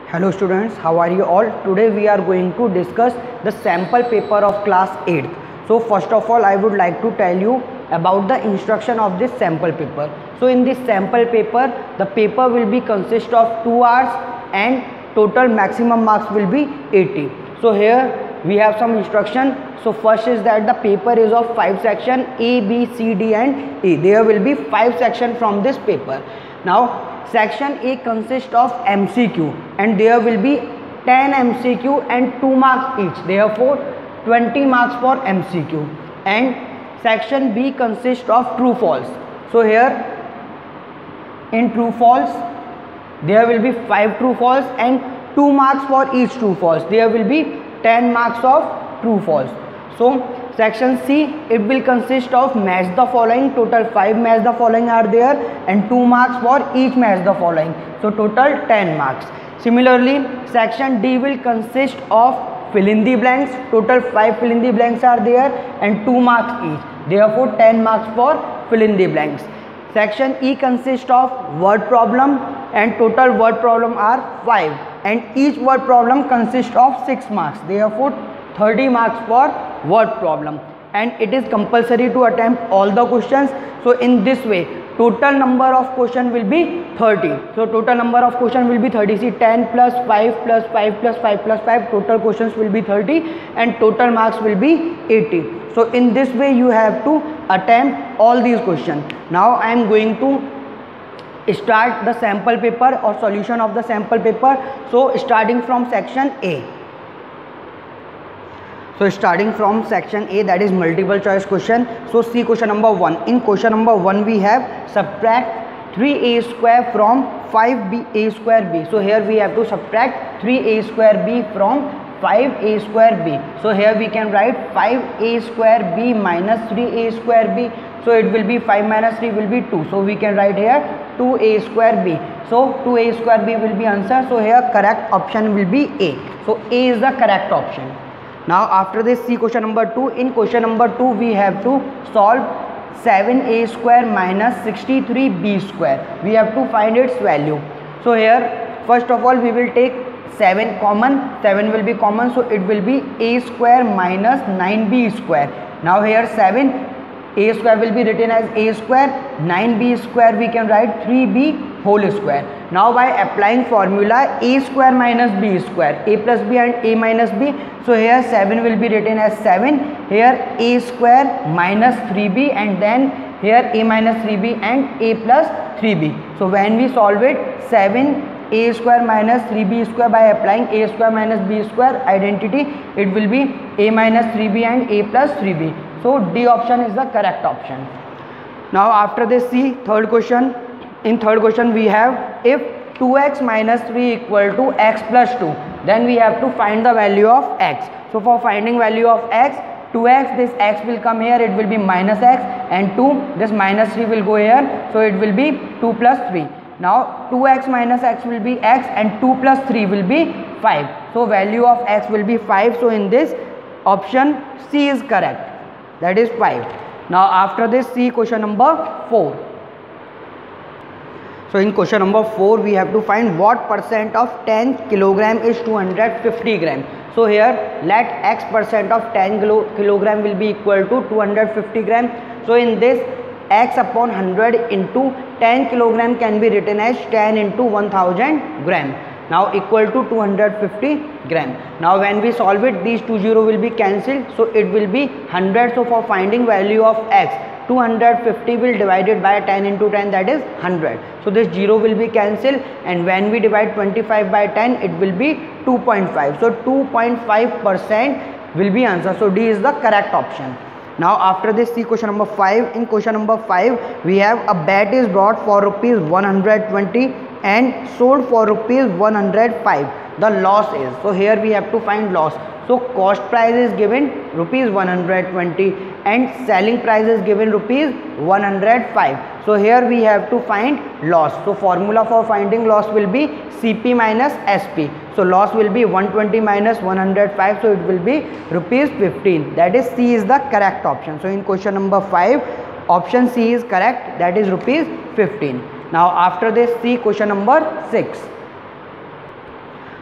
Hello students, how are you all? Today we are going to discuss the sample paper of class 8th. So first of all I would like to tell you about the instruction of this sample paper. So in this sample paper, the paper will be consist of 2 hours and total maximum marks will be 80. So here we have some instruction. So first is that the paper is of 5 section A, B, C, D and E. There will be 5 section from this paper. Now section A consists of MCQ and there will be 10 MCQ and 2 marks each. Therefore 20 marks for MCQ. And section B consists of true false. So here in true false there will be 5 true false and 2 marks for each true false. There will be 10 marks of true false. So section C, it will consist of match the following. Total 5 match the following are there and 2 marks for each match the following. So total 10 marks. Similarly, section D will consist of fill in the blanks. Total 5 fill in the blanks are there and 2 marks each. Therefore 10 marks for fill in the blanks. Section E consists of word problem and total word problem are 5 and each word problem consists of 6 marks. Therefore 30 marks for word problem and it is compulsory to attempt all the questions. So in this way total number of question will be 30. So total number of question will be 30. See 10 plus 5 plus 5 plus 5 plus 5, total questions will be 30 and total marks will be 80. So in this way you have to attempt all these questions. Now I am going to start the sample paper or solution of the sample paper. So starting from section A. So starting from section A, that is multiple choice question. So see question number 1. In question number 1 we have subtract 3a square from 5a square b. So here we have to subtract 3a square b from 5a square b. So here we can write 5a square b minus 3a square b. So it will be 5 minus 3 will be 2. So we can write here 2a square b. So 2a square b will be answer. So here correct option will be A. So A is the correct option. Now after this see question number 2. In question number 2 we have to solve 7a square minus 63b square. We have to find its value. So here first of all we will take 7 common. 7 will be common. So it will be a square minus 9b square. Now here 7 a square will be written as a square. 9b square we can write 3b whole square. Now by applying formula a square minus b square, a plus b and a minus b. So here 7 will be written as 7. Here a square minus 3b and then here a minus 3b and a plus 3b. So when we solve it, 7 a square minus 3b square by applying a square minus b square identity, it will be a minus 3b and a plus 3b. So D option is the correct option. Now after this see third question. In third question we have if 2x minus 3 equal to x plus 2, then we have to find the value of x. So for finding value of x, 2x, this x will come here, it will be minus x, and 2, this minus 3 will go here, so it will be 2 plus 3. Now 2x minus x will be x and 2 plus 3 will be 5. So value of x will be 5. So in this option C is correct, that is 5. Now after this see question number 4. So in question number 4 we have to find what percent of 10 kilogram is 250 gram. So here let x percent of 10 kilogram will be equal to 250 gram. So in this x upon 100 into 10 kilogram can be written as 10 into 1000 gram. Now equal to 250 gram. Now when we solve it, these 2 0 will be cancelled. So it will be 100. So for finding value of x, 250 will divided by 10 into 10, that is 100. So this 0 will be cancelled and when we divide 25 by 10 it will be 2.5. So 2.5% will be answer. So D is the correct option. Now after this see question number 5. In question number 5 we have a bat is brought for rupees 120 and sold for rupees 105. The loss is, so here we have to find loss. So cost price is given rupees 120 and selling price is given rupees 105. So here we have to find loss. So formula for finding loss will be CP minus SP. So loss will be 120 minus 105. So it will be rupees 15. That is C is the correct option. So in question number 5 option C is correct, that is rupees 15. Now after this see question number 6.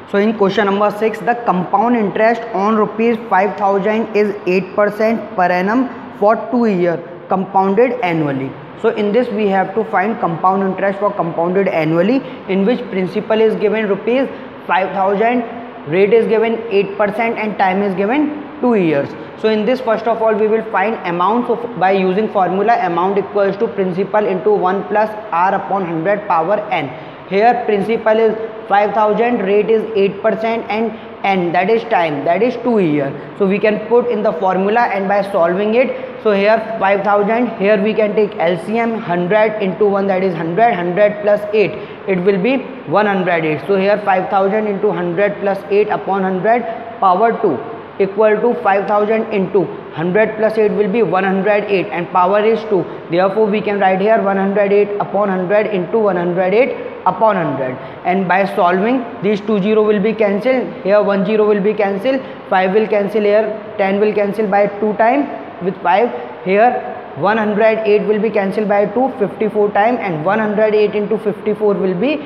So in question number 6, the compound interest on rupees 5,000 is 8% per annum for 2 years compounded annually. So in this we have to find compound interest for compounded annually, in which principal is given rupees 5,000, rate is given 8% and time is given 2 years. So in this, first of all we will find amount. So by using formula, amount equals to principal into 1 plus r upon 100 power n. Here principal is 5,000, rate is 8% and n, that is time, that is 2 years. So we can put in the formula, and by solving it, so here 5,000, here we can take LCM, 100 into 1, that is 100, 100 plus 8, it will be 108. So here 5,000 into 100 plus 8 upon 100 power 2 equal to 5,000 into 100 plus 8 will be 108 and power is 2. Therefore we can write here 108 upon 100 into 108 upon 100, and by solving, these 2 0 will be cancelled, here 1 0 will be cancelled, 5 will cancel here, 10 will cancel by 2 times with 5, here 108 will be cancelled by 2 54 times, and 108 into 54 will be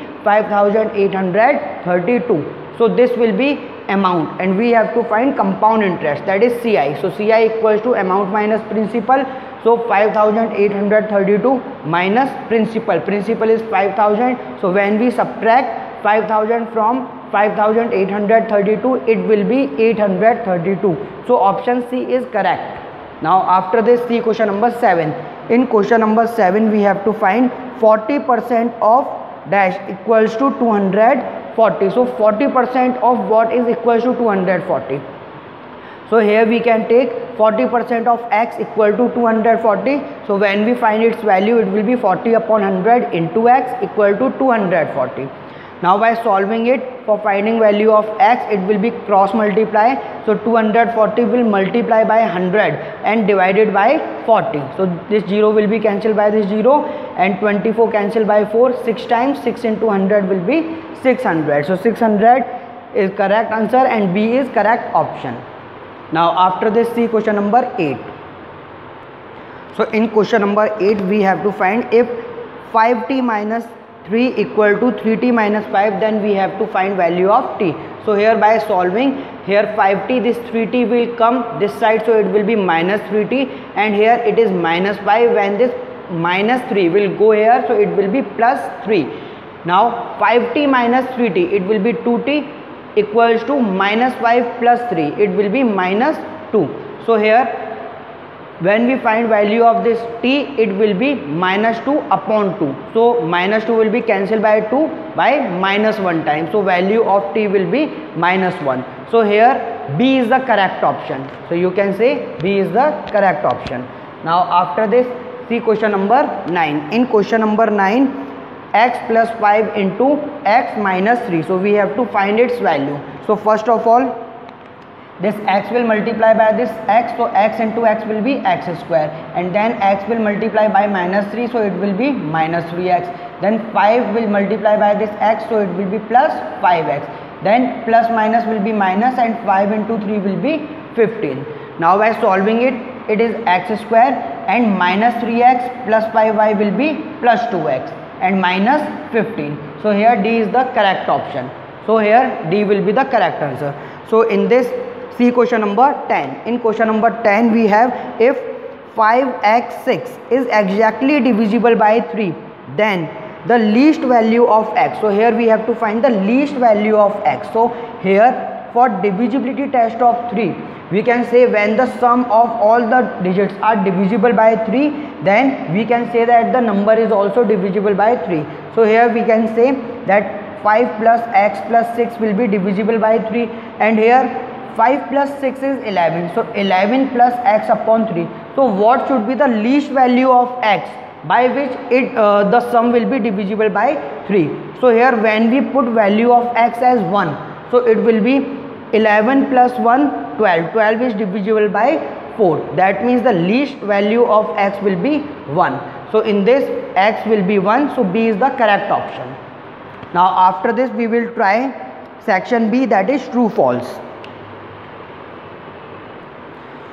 5,832. So this will be amount, and we have to find compound interest, that is CI. So CI equals to amount minus principal. So 5,832 minus principal, principal is 5,000. So when we subtract 5,000 from 5,832, it will be 832. So option C is correct. Now after this, see question number 7. In question number 7 we have to find 40% of dash equals to 240. So 40% of what is equals to 240. So here we can take 40% of x equal to 240. So when we find its value, it will be 40 upon 100 into x equal to 240. Now by solving it, for finding value of x, it will be cross multiply. So 240 will multiply by 100 and divided by 40. So this 0 will be cancelled by this 0, and 24 cancelled by 4. 6 times 6 into 100 will be 600. So 600 is correct answer, and B is correct option. Now after this, see question number 8. So in question number 8 we have to find if 5t minus 3 equal to 3t minus 5, then we have to find value of t. So here by solving, here 5t, this 3t will come this side, so it will be minus 3t, and here it is minus 5. When this minus 3 will go here, so it will be plus 3. Now 5t minus 3t, it will be 2t equals to minus 5 plus 3, it will be minus 2. So here when we find value of this t, it will be minus 2 upon 2. So minus 2 will be cancelled by 2 by minus 1 time. So value of t will be minus 1. So here B is the correct option. So you can say B is the correct option. Now after this, see question number 9. In question number 9, x plus 5 into x minus 3. So we have to find its value. So first of all, this x will multiply by this x, so x into x will be x square, and then x will multiply by minus 3, so it will be minus 3x. Then 5 will multiply by this x, so it will be plus 5x. Then plus minus will be minus, and 5 into 3 will be 15. Now by solving it, it is x square, and minus 3x plus 5y will be plus 2x and minus 15. So here D is the correct option. So here D will be the correct answer. So in this, see question number 10. In question number 10 we have if 5x6 is exactly divisible by 3, then the least value of x. So here we have to find the least value of x. So here for divisibility test of 3, we can say when the sum of all the digits are divisible by 3, then we can say that the number is also divisible by 3. So here we can say that 5 plus x plus 6 will be divisible by 3, and here 5 plus 6 is 11. So 11 plus x upon 3. So what should be the least value of x by which the sum will be divisible by 3? So here when we put value of x as 1, so it will be 11 plus 1, 12. 12 is divisible by 4. That means the least value of x will be 1. So in this, x will be 1. So B is the correct option. Now after this we will try section B, that is true false.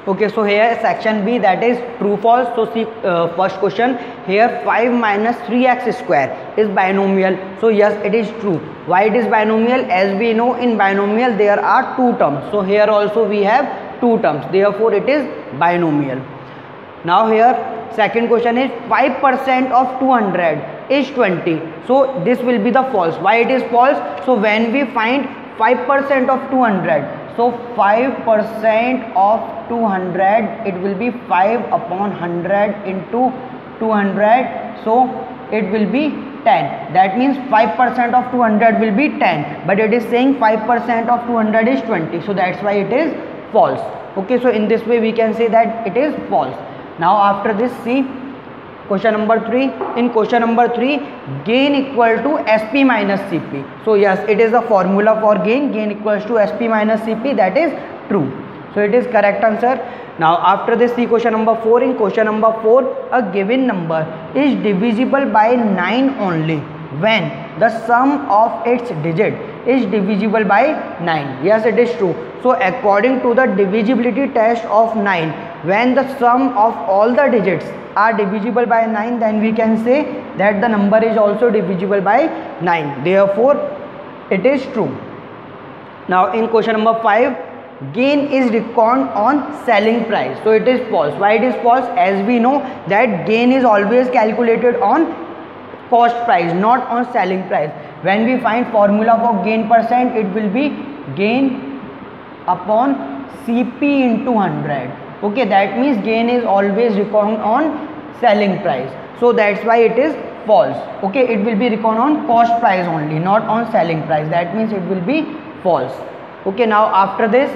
Okay, so here section B, that is true false. So see first question here, 5 minus 3x square is binomial. So yes, it is true. Why it is binomial? As we know, in binomial there are two terms. So here also we have two terms, therefore it is binomial. Now here second question is 5% of 200 is 20. So this will be the false. Why it is false? So when we find 5% of 200, so 5% of 200, it will be 5 upon 100 into 200, so it will be 10. That means 5% of 200 will be 10, but it is saying 5% of 200 is 20, so that's why it is false. Okay, so in this way we can say that it is false. Now after this, see question number 3. In question number 3, gain equal to SP minus CP. So yes, it is the formula for gain equals to SP minus CP, that is true. So it is correct answer. Now after this, see question number 4. In question number 4, a given number is divisible by 9 only when the sum of its digit is divisible by 9. Yes, it is true. So according to the divisibility test of 9, when the sum of all the digits are divisible by 9, then we can say that the number is also divisible by 9. Therefore, it is true. Now in question number 5, gain is reckoned on selling price. So it is false. Why it is false? As we know that gain is always calculated on cost price, not on selling price. When we find formula for gain percent, it will be gain upon CP into 100. Okay, that means gain is always reckoned on selling price. So that's why it is false. Okay, it will be reckoned on cost price only, not on selling price. That means it will be false. Okay, now after this,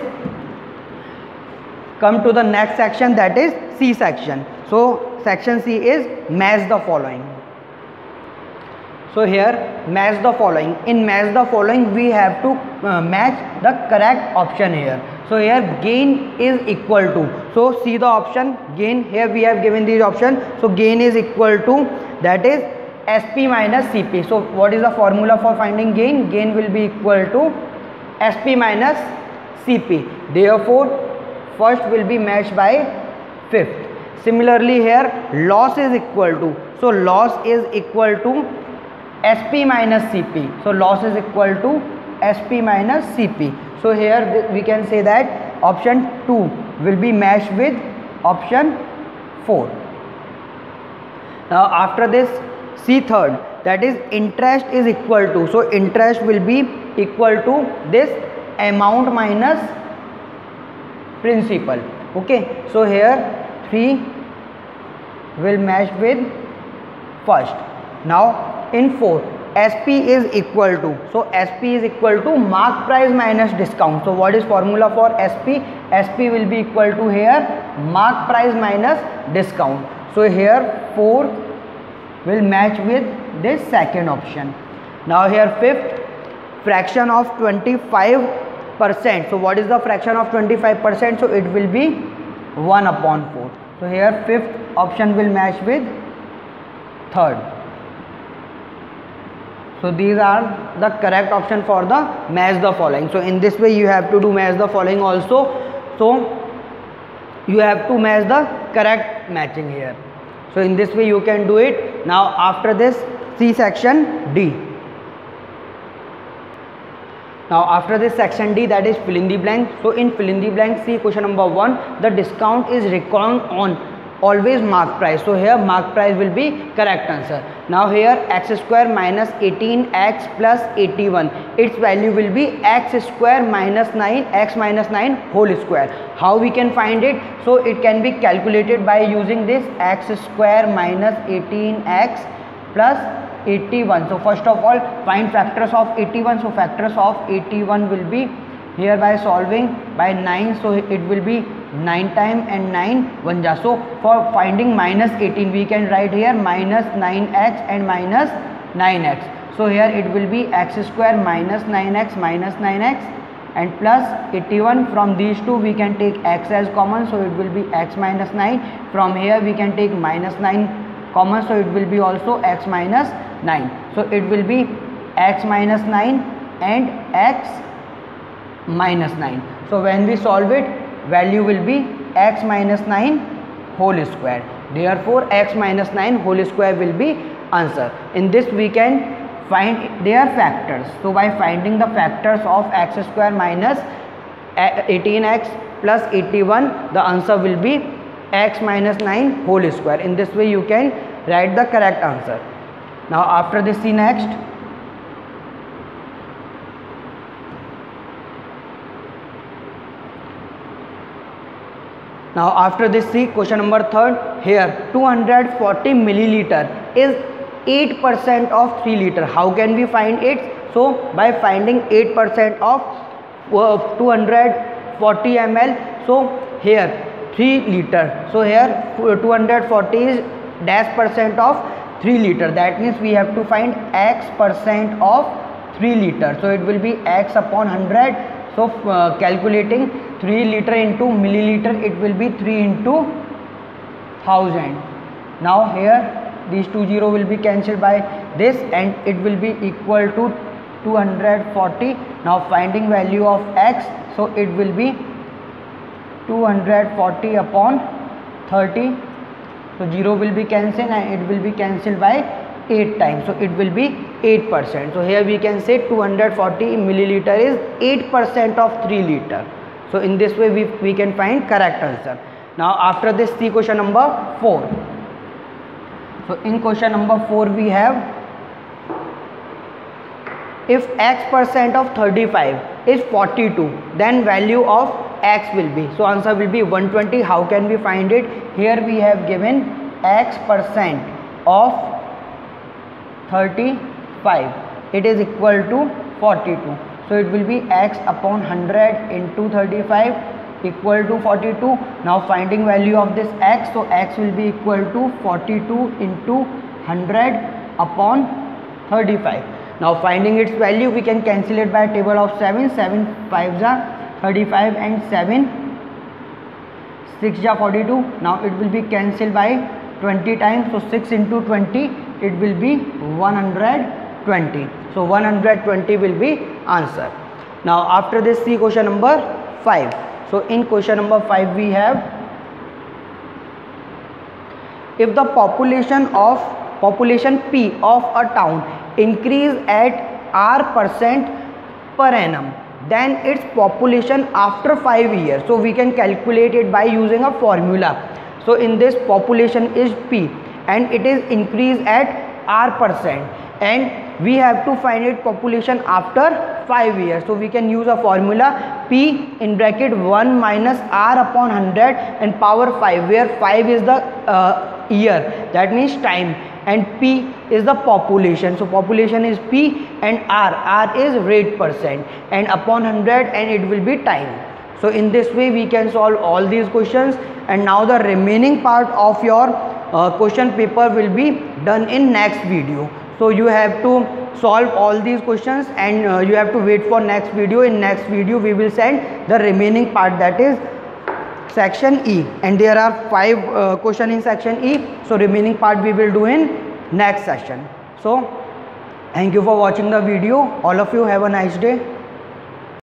come to the next section, that is C section. So section C is match the following. So here match the following. In match the following, we have to match the correct option here. So here gain is equal to, so see the option gain, here we have given these options. So gain is equal to, that is SP minus CP. So what is the formula for finding gain? Gain will be equal to SP minus CP. Therefore first will be matched by fifth. Similarly here loss is equal to, so loss is equal to SP minus CP. So loss is equal to SP minus CP. So here we can say that option 2 will be matched with option 4. Now after this, see third, that is interest is equal to, so interest will be equal to this amount minus principal. Okay, so here 3 will match with first. Now in 4, SP is equal to, so SP is equal to mark price minus discount. So what is formula for SP? SP will be equal to here mark price minus discount. So here 4 will match with this second option. Now here fifth, fraction of 25%. So what is the fraction of 25%? So it will be 1 upon 4. So here fifth option will match with third. So these are the correct option for the match the following. So in this way you have to do match the following also. So you have to match the correct matching here. So in this way you can do it. Now after this, see section D. Now after this section D, that is fill in the blank. So in fill in the blank, see question number 1, the discount is reckoned on always mark price. So here mark price will be correct answer. Now here x square minus 18x plus 81, its value will be x square minus 9, x minus 9 whole square. How we can find it? So it can be calculated by using this x square minus 18x plus 81. So first of all, find factors of 81. So factors of 81 will be here by solving by 9. So it will be 9 times and 9 1 ja. So for finding minus 18, we can write here minus 9x and minus 9x. So here it will be x square minus 9x and plus 81. From these two we can take x as common, so it will be x minus 9. From here we can take minus 9 common, so it will be also x minus 9. So it will be x minus 9 and x minus 9. So when we solve it, value will be x minus 9 whole square. Therefore x minus 9 whole square will be answer. In this we can find their factors. So by finding the factors of x square minus 18x plus 81, the answer will be x minus 9 whole square. In this way you can write the correct answer. Now after this, see next. Now after this, see question number 3rd. Here 240 milliliter is 8% of 3 liter. How can we find it? So by finding 8% of 240 ml. So here 3 liter. So here 240 is dash percent of 3 liter. That means we have to find x percent of 3 liter. So it will be x upon 100. So calculating 3 liter into milliliter, it will be 3 into 1000. Now here these 2 0 will be cancelled by this and it will be equal to 240. Now finding value of x, so it will be 240 upon 30. So 0 will be cancelled and it will be cancelled by 8 times. So it will be 8%. So here we can say 240 milliliter is 8% of 3 liter. So in this way we can find correct answer. Now after this, see question number 4. So in question number 4 we have, if x percent of 35 is 42, then value of x will be, so answer will be 120. How can we find it? Here we have given x percent of 35, it is equal to 42. So it will be x upon 100 into 35 equal to 42. Now finding value of this x, so x will be equal to 42 into 100 upon 35. Now finding its value, we can cancel it by table of 7. 7 5s are 35 and 7 6 ja 42. Now it will be cancelled by 20 times. So 6 into 20, it will be 120. So 120 will be answer. Now after this, see question number 5. So in question number 5 we have, if the population P of a town increase at R% per annum, then its population after 5 years. So we can calculate it by using a formula. So in this, population is P and it is increased at R%, and we have to find it population after 5 years. So we can use a formula P in bracket 1 minus R upon 100 and power 5, where 5 is the year, that means time, and P is the population. So population is P and R is rate percent, and upon 100, and it will be time. So in this way we can solve all these questions, and now the remaining part of your question paper will be done in next video. So you have to solve all these questions and you have to wait for next video. In next video we will send the remaining part, that is section E, and there are 5 questions in section E. So remaining part we will do in next session. So thank you for watching the video. All of you have a nice day.